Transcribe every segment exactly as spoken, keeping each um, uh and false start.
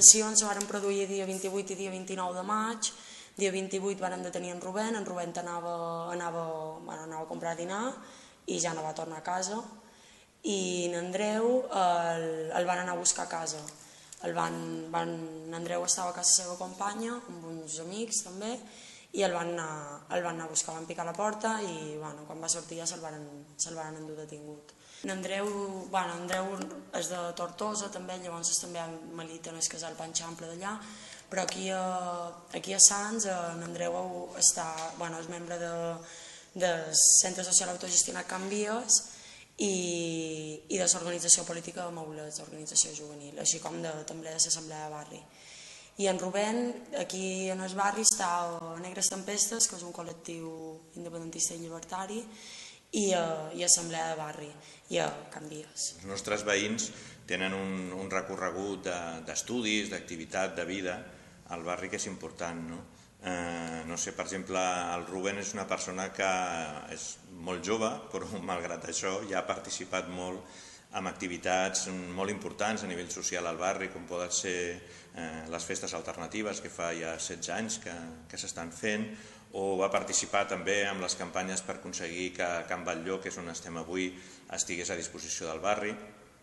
detencions se van produir dia vint-i-vuit i dia vint-i-nou de maig. Dia vint-i-vuit van detenir en Rubén, en Rubén anava, anava, bueno, anava a comprar dinar i ja no va tornar a casa. I en Andreu el, el van anar a buscar a casa. El van, van, en Andreu estava a casa seva companya, amb uns amics també, i el van anar, el van anar a buscar, van picar la porta i bueno, quan va sortir ja se'l van, se van endur detingut. En Andreu, bueno, Andreu és de Tortosa també, llavors també milita en el casal Panxample d'allà, però aquí a, aquí a Sants en Andreu està, bueno, és membre de, del Centre Social Autogestionat Can Vies i, i de l'organització política de Maulets, organització juvenil, així com de, també de l'Assemblea de Barri. I en Rubén, aquí en el barri, està a Negres Tempestes, que és un col·lectiu independentista i llibertari, i a, i a Assemblea de Barri, i a Can Vies. Els nostres veïns tenen un, un recorregut d'estudis, de, d'activitat, de vida al barri que és important, no? Eh, no sé, per exemple, el Rubén és una persona que és molt jove, però malgrat això ja ha participat molt amb activitats molt importants a nivell social al barri, com poden ser eh, les festes alternatives que fa ja setze anys que, que s'estan fent, o va participar també amb les campanyes per aconseguir que Can Batlló, que és on estem avui, estigués a disposició del barri.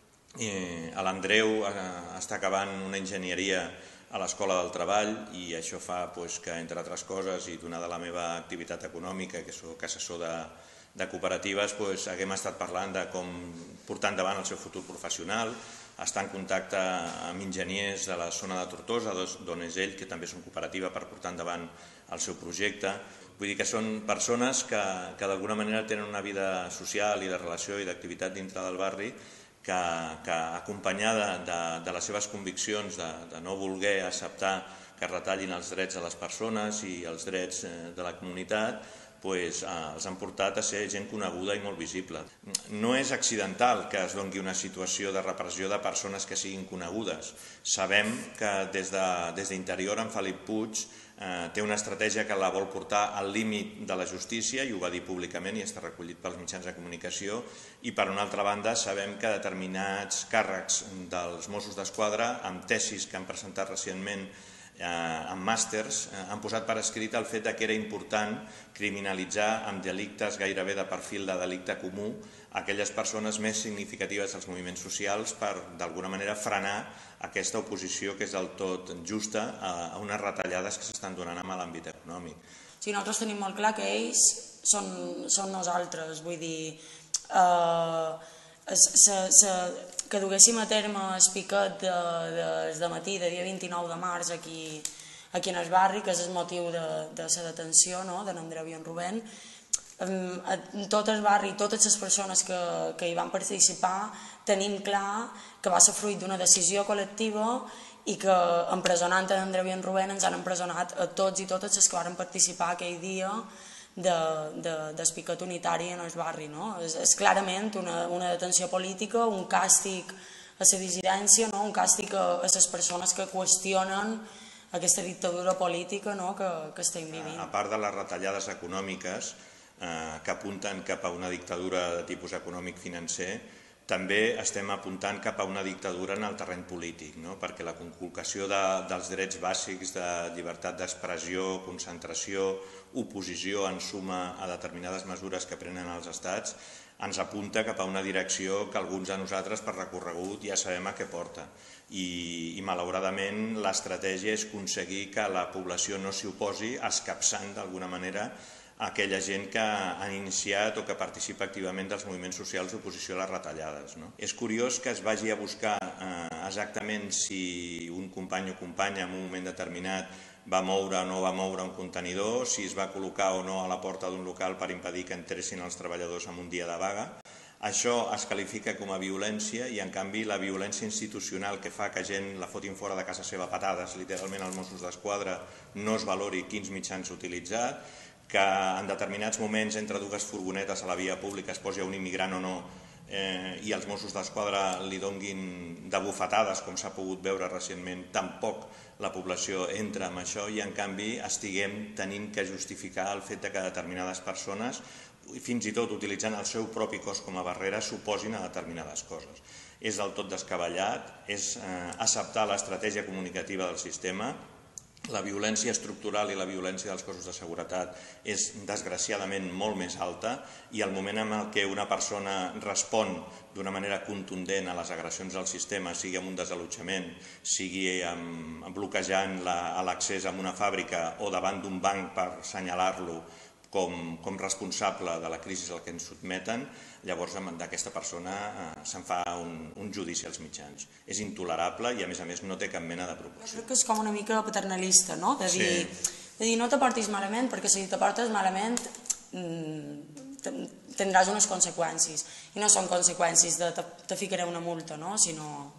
L'Andreu està acabant una enginyeria a l'Escola del Treball i això fa que, entre altres coses, i donada la meva activitat econòmica, que soc assessor de, de cooperatives, haguem estat parlant de com portar endavant el seu futur professional, està en contacte amb enginyers de la zona de Tortosa, d'on és ell, que també són cooperativa, per portar endavant el seu projecte. Vull dir que són persones que, que d'alguna manera tenen una vida social i de relació i d'activitat dintre del barri que, que acompanyada de, de les seves conviccions de, de no voler acceptar que es retallin els drets de les persones i els drets de la comunitat, pues, eh, els han portat a ser gent coneguda i molt visible. No és accidental que es doni una situació de repressió de persones que siguin conegudes. Sabem que des de, des d'interior en Felip Puig eh, té una estratègia que la vol portar al límit de la justícia, i ho va dir públicament i està recollit pels mitjans de comunicació, i per una altra banda sabem que determinats càrrecs dels Mossos d'Esquadra, amb tesis que han presentat recentment amb màsters, han posat per escrit el fet que era important criminalitzar amb delictes gairebé de perfil de delicte comú aquelles persones més significatives dels moviments socials per, d'alguna manera, frenar aquesta oposició que és del tot justa a unes retallades que s'estan donant en l'àmbit econòmic. Sí, nosaltres tenim molt clar que ells són, són nosaltres, vull dir, eh, Se, se, que duguéssim a terme el piquet de, de, de matí de dia vint-i-nou de març aquí, aquí en el barri, que és el motiu de, de la detenció, no?, d'en Andreu i en Rubén. En tot el barri, totes les persones que, que hi van participar, tenim clar que va ser fruit d'una decisió col·lectiva i que empresonant en Andreu i en Rubén ens han empresonat a tots i totes les que van participar aquell dia de, de, del piquet unitari en el barri, no? És, és clarament una, una detenció política, un càstig a la dissidència, no? Un càstig a, a les persones que qüestionen aquesta dictadura política, no?, que, que estem vivint. A part de les retallades econòmiques eh, que apunten cap a una dictadura de tipus econòmic-financer, també estem apuntant cap a una dictadura en el terreny polític, no? Perquè la conculcació de, dels drets bàsics de llibertat d'expressió, concentració, oposició en suma a determinades mesures que prenen els estats, ens apunta cap a una direcció que alguns de nosaltres per recorregut ja sabem a què porta. I, i malauradament l'estratègia és aconseguir que la població no s'hi oposi, escapçant d'alguna manera aquella gent que han iniciat o que participa activament dels moviments socials d'oposició a les retallades. No? És curiós que es vagi a buscar eh, exactament si un company o companya en un moment determinat va moure o no va moure un contenidor, si es va col·locar o no a la porta d'un local per impedir que entressin els treballadors en un dia de vaga. Això es qualifica com a violència i, en canvi, la violència institucional que fa que gent la fotin fora de casa seva a patades, literalment als Mossos d'Esquadra, no es valori quins mitjans s'ha utilitzat, que en determinats moments entre dues furgonetes a la via pública es posi un immigrant o no eh, i els Mossos d'Esquadra li donguin de bufetades, com s'ha pogut veure recentment, tampoc la població entra en això i, en canvi, estiguem tenint que justificar el fet que determinades persones, fins i tot utilitzant el seu propi cos com a barrera, s'oposin a determinades coses. és del tot descabellat, és acceptar l'estratègia comunicativa del sistema. La violència estructural i la violència dels cossos de seguretat és desgraciadament molt més alta i el moment en què una persona respon d'una manera contundent a les agressions al sistema, sigui amb un desallotjament, sigui amb, bloquejant l'accés a una fàbrica o davant d'un banc per assenyalar-lo com, com responsable de la crisi al que ens sotmeten, llavors d'aquesta persona eh, se'n fa un, un judici als mitjans. És intolerable i a més a més no té cap mena de proporció. Crec que és com una mica paternalista, no? De dir, Sí. de dir no te portis malament perquè si te portes malament tindràs unes conseqüències. I no són conseqüències de te, te ficaré una multa, no? Sinó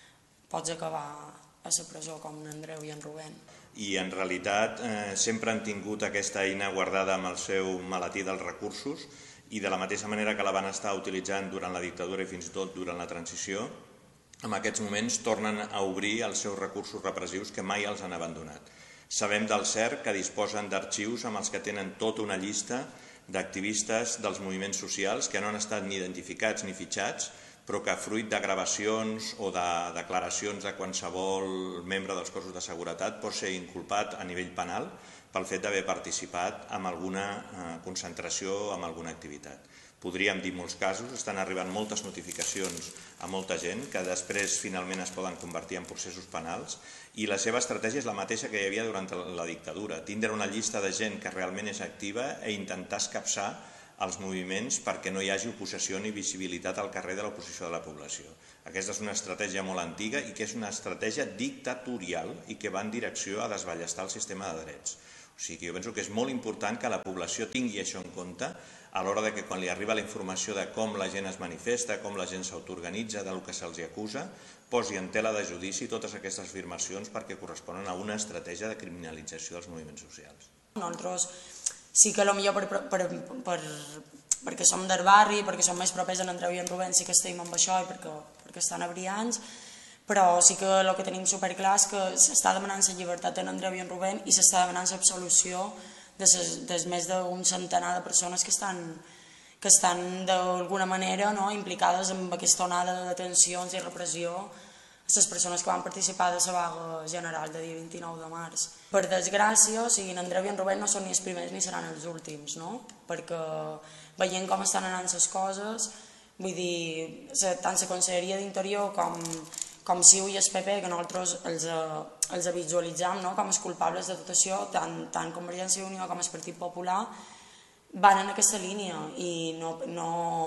pots acabar a la presó com en Andreu i en Rubén. I en realitat eh, sempre han tingut aquesta eina guardada amb el seu maletí dels recursos i de la mateixa manera que la van estar utilitzant durant la dictadura i fins i tot durant la transició, en aquests moments tornen a obrir els seus recursos repressius que mai els han abandonat. Sabem del cert que disposen d'arxius amb els que tenen tota una llista d'activistes dels moviments socials que no han estat ni identificats ni fitxats, però que fruit de gravacions o de declaracions de qualsevol membre dels cossos de seguretat pot ser inculpat a nivell penal pel fet d'haver participat en alguna concentració o en alguna activitat. Podríem dir molts casos, estan arribant moltes notificacions a molta gent que després finalment es poden convertir en processos penals i la seva estratègia és la mateixa que hi havia durant la dictadura, tindre una llista de gent que realment és activa e intentar escapçar els moviments perquè no hi hagi oposició ni visibilitat al carrer de l'oposició de la població. Aquesta és una estratègia molt antiga i que és una estratègia dictatorial i que va en direcció a desballestar el sistema de drets. O sigui, jo penso que és molt important que la població tingui això en compte a l'hora de que quan li arriba la informació de com la gent es manifesta, com la gent s'autoorganitza, del que se'ls acusa, posi en tela de judici totes aquestes afirmacions perquè corresponen a una estratègia de criminalització dels moviments socials. Nosaltres sí que potser per, per, per, perquè som del barri, perquè som més propers en Andreu i en Rubén, sí que estem amb això i perquè, perquè estan a Brians, però sí que el que tenim superclar és que s'està demanant la llibertat en Andreu i en Rubén i s'està demanant l'absolució de, de més d'un centenar de persones que estan, que estan d'alguna manera no, implicades en aquesta onada de detencions i repressió a les persones que van participar de la vaga general de dia vint-i-nou de març. Per desgràcia, o sigui, en Andreu i en Rubén no són ni els primers ni seran els últims, no? Perquè veient com estan anant les coses, vull dir, tant la Conselleria d'Interior com, com C I U i el P P, que nosaltres els, els visualitzam no? Com els culpables de tot això, tant, tant Convergència i Unió com el Partit Popular, van en aquesta línia i no... no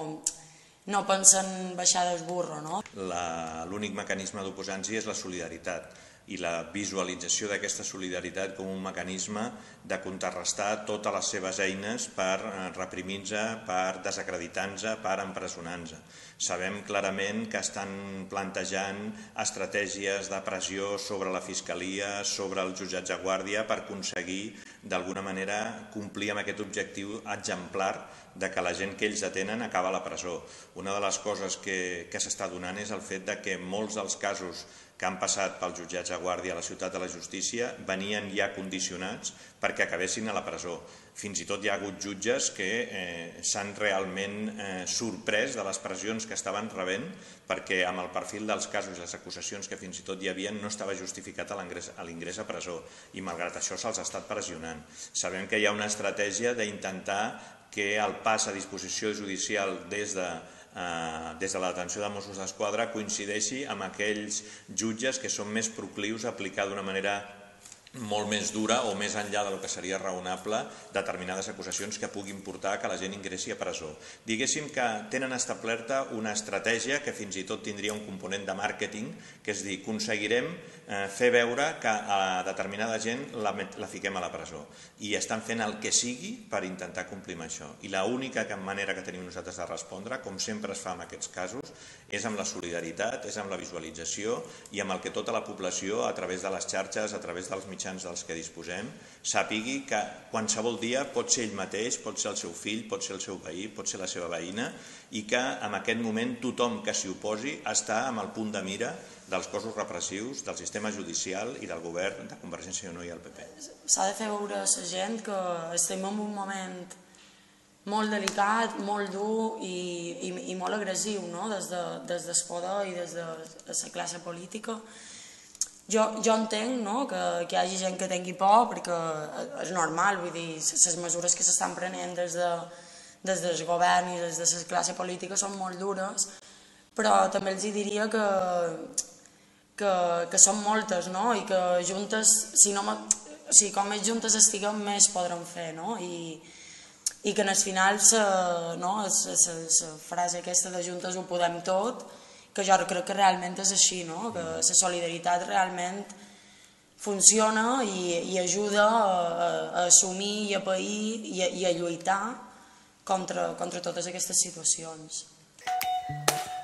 no pensen baixar del burro, no? L'únic mecanisme d'oposar-nos és la solidaritat i la visualització d'aquesta solidaritat com un mecanisme de contrarrestar totes les seves eines per reprimir-nos, per desacreditar-nos, per empresonar-nos. Sabem clarament que estan plantejant estratègies de pressió sobre la Fiscalia, sobre els jutjats de guàrdia per aconseguir d'alguna manera complir amb aquest objectiu exemplar de que la gent que ells detenen acaba a la presó. Una de les coses que, que s'està donant és el fet de que molts dels casos que han passat pels jutjats de guàrdia a la ciutat de la justícia venien ja condicionats perquè acabessin a la presó. Fins i tot hi ha hagut jutges que eh, s'han realment eh, sorprès de les pressions que estaven rebent perquè amb el perfil dels casos i les acusacions que fins i tot hi havia no estava justificat a l'ingrés a presó i malgrat això se'ls ha estat pressionant. Sabem que hi ha una estratègia d'intentar que el pas a disposició judicial des de, eh, des de la detenció de Mossos d'Esquadra coincideixi amb aquells jutges que són més proclius a aplicar d'una manera molt més dura o més enllà del que seria raonable determinades acusacions que puguin portar que la gent ingressi a presó. Diguéssim que tenen establerta una estratègia que fins i tot tindria un component de màrqueting, que és dir, aconseguirem eh, fer veure que a determinada gent la, la fiquem a la presó i estan fent el que sigui per intentar complir amb això. I l'única manera que tenim nosaltres de respondre, com sempre es fa en aquests casos, és amb la solidaritat, és amb la visualització i amb el que tota la població, a través de les xarxes, a través dels mitjans dels que disposem, sàpigui que qualsevol dia pot ser ell mateix, pot ser el seu fill, pot ser el seu veí, pot ser la seva veïna i que en aquest moment tothom que s'hi oposi està amb el punt de mira dels cossos repressius, del sistema judicial i del govern de Convergència i Unió i el P P. S'ha de fer veure a la gent que estem en un moment molt delicat, molt dur i, i, i molt agressiu, no? des, de, des del poder i des de la classe política. Jo, jo entenc, no? que, que hi hagi gent que tingui por, perquè és normal, vull dir, les mesures que s'estan prenent des, de, des del govern i des de la classe política són molt dures, però també els diria que, que, que són moltes, no? I que juntes, si no, o sigui, com més juntes estiguem, més podrem fer, no? I, i que en el final la no, frase aquesta de juntes ho podem tot, que jo crec que realment és així, no? Que la solidaritat realment funciona i, i ajuda a, a assumir i a pair i a, i a lluitar contra, contra totes aquestes situacions.